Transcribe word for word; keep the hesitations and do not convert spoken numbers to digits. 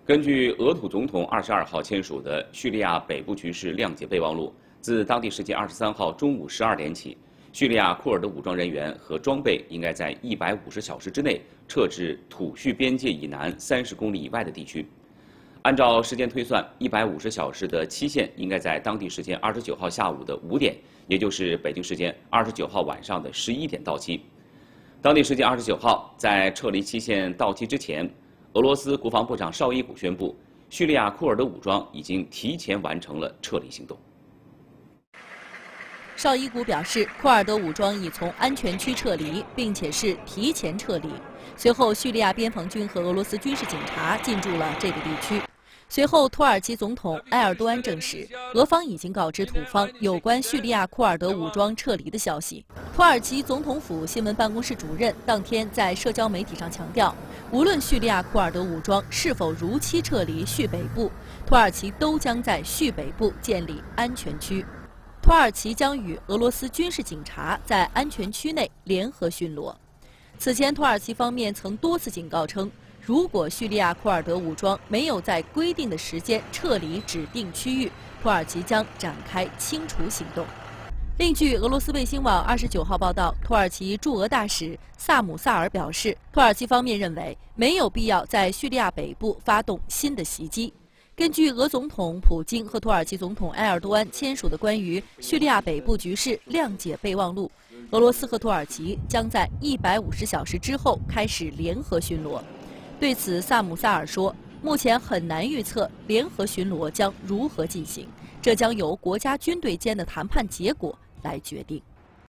根据俄土总统二十二号签署的叙利亚北部局势谅解备忘录，自当地时间二十三号中午十二点起，叙利亚库尔德武装人员和装备应该在一百五十小时之内撤至土叙边界以南三十公里以外的地区。按照时间推算，一百五十小时的期限应该在当地时间二十九号下午的五点，也就是北京时间二十九号晚上的十一点到期。当地时间二十九号，在撤离期限到期之前，俄罗斯国防部长绍伊古宣布，叙利亚库尔德武装已经提前完成了撤离行动。 绍伊古表示，库尔德武装已从安全区撤离，并且是提前撤离。随后，叙利亚边防军和俄罗斯军事警察进驻了这个地区。随后，土耳其总统埃尔多安证实，俄方已经告知土方有关叙利亚库尔德武装撤离的消息。土耳其总统府新闻办公室主任当天在社交媒体上强调，无论叙利亚库尔德武装是否如期撤离叙北部，土耳其都将在叙北部建立安全区。土耳其将与俄罗斯军事警察在安全区内联合巡逻。此前，土耳其方面曾多次警告称，如果叙利亚库尔德武装没有在规定的时间撤离指定区域，土耳其将展开清除行动。另据俄罗斯卫星网二十九号报道，土耳其驻俄大使萨姆萨尔表示，土耳其方面认为没有必要在叙利亚北部发动新的袭击。根据俄总统普京和土耳其总统埃尔多安签署的关于叙利亚北部局势谅解备忘录，俄罗斯和土耳其将在一百五十小时之后开始联合巡逻。对此，萨姆萨尔说，目前很难预测联合巡逻将如何进行，这将由国家军队间的谈判结果来决定。